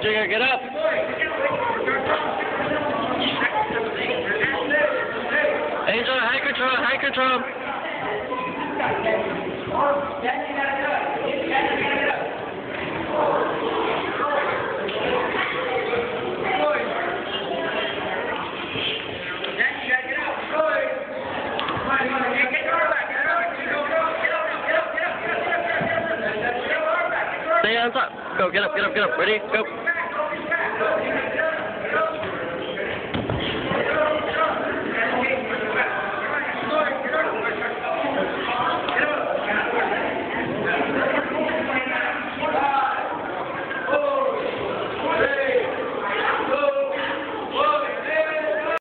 Jigger, get up. Angel, high control, high control. Stay on top. Go, get up, get up, get up. Ready? Go.